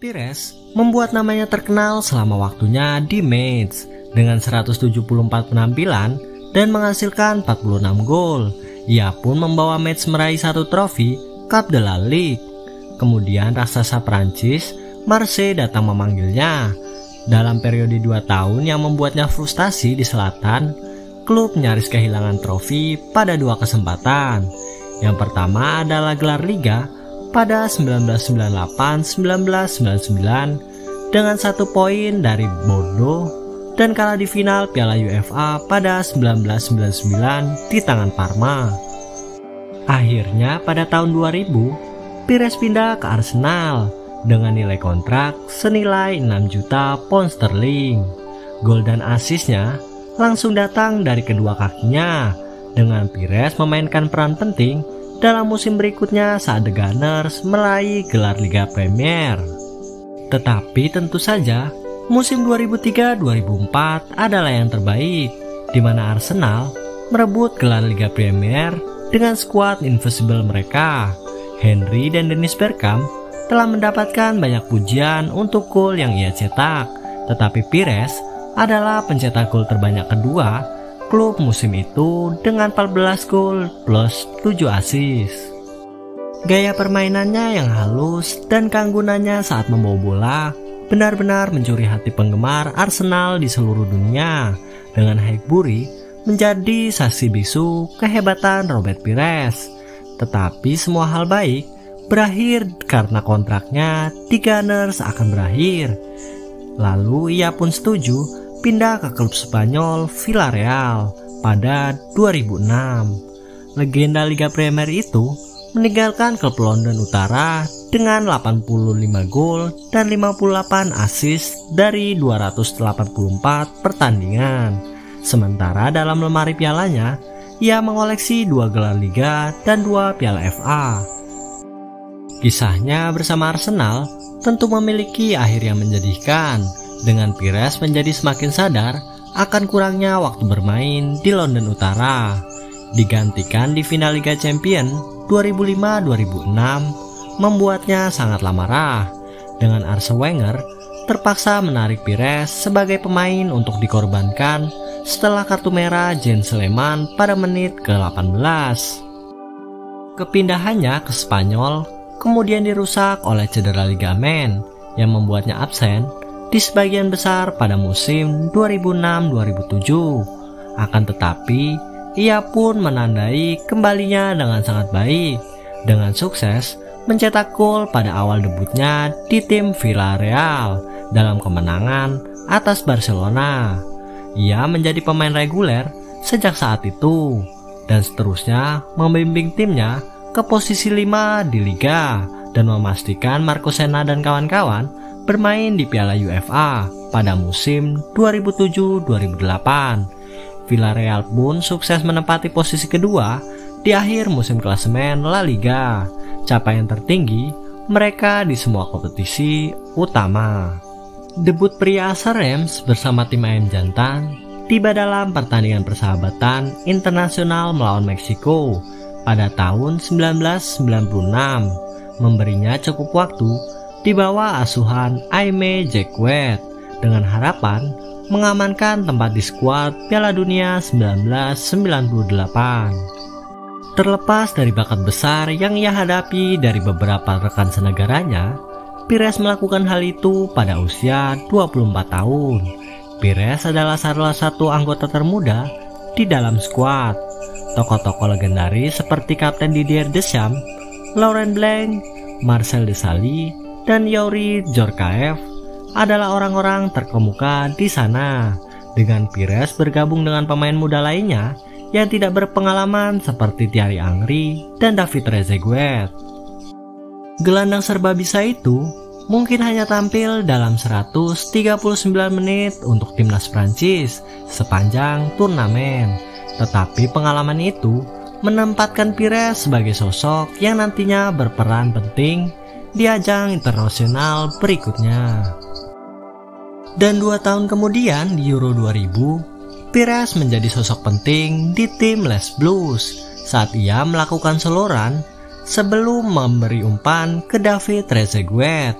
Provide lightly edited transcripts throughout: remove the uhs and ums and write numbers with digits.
Pires membuat namanya terkenal selama waktunya di Metz dengan 174 penampilan dan menghasilkan 46 gol. Ia pun membawa Metz meraih satu trofi Coupe de la Ligue. Kemudian raksasa Prancis Marseille datang memanggilnya. Dalam periode 2 tahun yang membuatnya frustasi di selatan, klub nyaris kehilangan trofi pada 2 kesempatan. Yang pertama adalah gelar Liga pada 1998-1999 dengan 1 poin dari Bordeaux dan kalah di final Piala UEFA pada 1999 di tangan Parma. Akhirnya pada tahun 2000, Pires pindah ke Arsenal dengan nilai kontrak senilai 6 juta pound sterling. Gol dan asisnya langsung datang dari kedua kakinya, dengan Pires memainkan peran penting dalam musim berikutnya saat The Gunners meraih gelar Liga Premier. Tetapi tentu saja musim 2003-2004 adalah yang terbaik, di mana Arsenal merebut gelar Liga Premier dengan skuad invisible mereka. Henry dan Dennis Bergkamp telah mendapatkan banyak pujian untuk gol yang ia cetak, tetapi Pires adalah pencetak gol terbanyak kedua klub musim itu dengan 14 gol plus 7 assist. Gaya permainannya yang halus dan keanggunannya saat membawa bola benar-benar mencuri hati penggemar Arsenal di seluruh dunia, dengan Highbury menjadi saksi bisu kehebatan Robert Pires. Tetapi semua hal baik berakhir karena kontraknya di Gunners akan berakhir. Lalu ia pun setuju pindah ke klub Spanyol Villarreal pada 2006. Legenda Liga Premier itu meninggalkan klub London Utara dengan 85 gol dan 58 assist dari 284 pertandingan. Sementara dalam lemari pialanya, ia mengoleksi 2 gelar Liga dan 2 Piala FA. Kisahnya bersama Arsenal tentu memiliki akhir yang menyedihkan, dengan Pires menjadi semakin sadar akan kurangnya waktu bermain di London Utara. Digantikan di final Liga Champions 2005-2006 membuatnya sangatlah marah, dengan Arsene Wenger terpaksa menarik Pires sebagai pemain untuk dikorbankan setelah kartu merah Jens Lehmann pada menit ke-18. Kepindahannya ke Spanyol kemudian dirusak oleh cedera ligamen yang membuatnya absen di sebagian besar pada musim 2006-2007. Akan tetapi, ia pun menandai kembalinya dengan sangat baik, dengan sukses mencetak gol pada awal debutnya di tim Villarreal dalam kemenangan atas Barcelona. Ia menjadi pemain reguler sejak saat itu, dan seterusnya membimbing timnya ke posisi 5 di Liga dan memastikan Marco Senna dan kawan-kawan bermain di Piala UEFA pada musim 2007-2008. Villarreal pun sukses menempati posisi kedua di akhir musim klasemen La Liga, capaian tertinggi mereka di semua kompetisi utama. Debut pria asal Reims bersama tim ayam jantan tiba dalam pertandingan persahabatan internasional melawan Meksiko pada tahun 1996, memberinya cukup waktu di bawah asuhan Aimé Jacquet dengan harapan mengamankan tempat di skuad Piala Dunia 1998. Terlepas dari bakat besar yang ia hadapi dari beberapa rekan senegaranya, Pires melakukan hal itu pada usia 24 tahun. Pires adalah salah satu anggota termuda di dalam skuad. Tokoh-tokoh legendaris seperti Kapten Didier Deschamps, Laurent Blanc, Marcel Desailly, dan Youri Djorkaeff adalah orang-orang terkemuka di sana, dengan Pires bergabung dengan pemain muda lainnya yang tidak berpengalaman seperti Thierry Henry dan David Trezeguet. Gelandang serba bisa itu mungkin hanya tampil dalam 139 menit untuk timnas Prancis sepanjang turnamen, tetapi pengalaman itu menempatkan Pires sebagai sosok yang nantinya berperan penting di ajang internasional berikutnya. Dan 2 tahun kemudian di Euro 2000, Pires menjadi sosok penting di tim Les Blues saat ia melakukan seloran sebelum memberi umpan ke David Trezeguet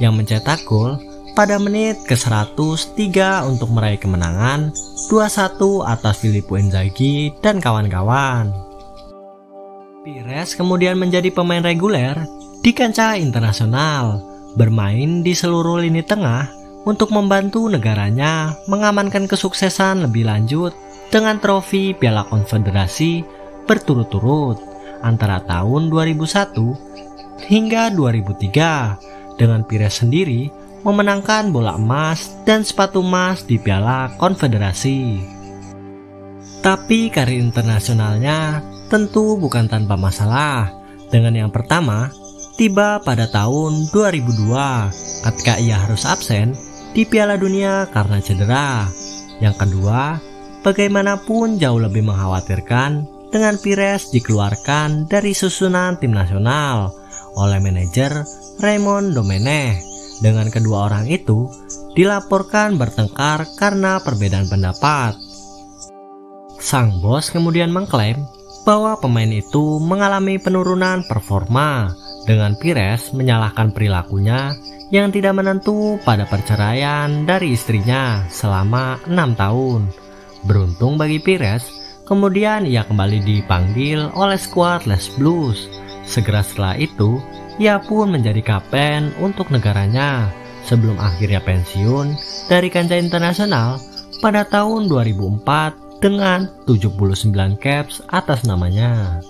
yang mencetak gol pada menit ke-103 untuk meraih kemenangan 2-1 atas Filippo Inzaghi dan kawan-kawan. Pires kemudian menjadi pemain reguler di kancah internasional, bermain di seluruh lini tengah untuk membantu negaranya mengamankan kesuksesan lebih lanjut dengan trofi Piala Konfederasi berturut-turut antara tahun 2001 hingga 2003, dengan Pires sendiri memenangkan bola emas dan sepatu emas di Piala Konfederasi. Tapi karir internasionalnya tentu bukan tanpa masalah, dengan yang pertama tiba pada tahun 2002 ketika ia harus absen di Piala Dunia karena cedera. Yang kedua, bagaimanapun jauh lebih mengkhawatirkan dengan Pires dikeluarkan dari susunan tim nasional oleh manajer Raymond Domenech. Dengan kedua orang itu dilaporkan bertengkar karena perbedaan pendapat. Sang bos kemudian mengklaim bahwa pemain itu mengalami penurunan performa, dengan Pires menyalahkan perilakunya yang tidak menentu pada perceraian dari istrinya selama 6 tahun. Beruntung bagi Pires, kemudian ia kembali dipanggil oleh skuad Les Blues. Segera setelah itu, ia pun menjadi kapten untuk negaranya sebelum akhirnya pensiun dari kancah internasional pada tahun 2004 dengan 79 caps atas namanya.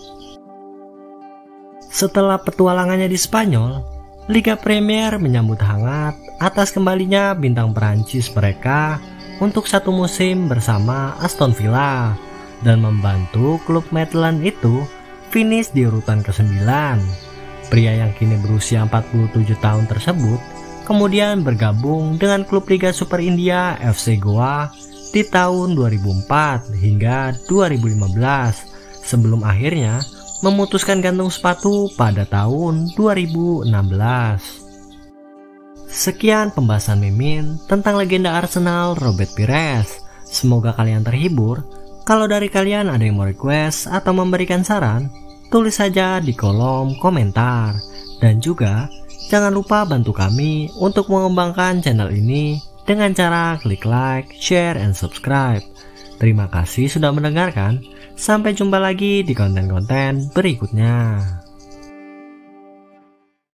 Setelah petualangannya di Spanyol, Liga Premier menyambut hangat atas kembalinya bintang Perancis mereka untuk satu musim bersama Aston Villa dan membantu klub Maitland itu finish di urutan ke-9. Pria yang kini berusia 47 tahun tersebut kemudian bergabung dengan klub Liga Super India FC Goa di tahun 2004 hingga 2015 sebelum akhirnya memutuskan gantung sepatu pada tahun 2016. Sekian pembahasan Mimin tentang legenda Arsenal Robert Pires. Semoga kalian terhibur. Kalau dari kalian ada yang mau request atau memberikan saran, tulis saja di kolom komentar. Dan juga jangan lupa bantu kami untuk mengembangkan channel ini dengan cara klik like, share, and subscribe. Terima kasih sudah mendengarkan. Sampai jumpa lagi di konten-konten berikutnya.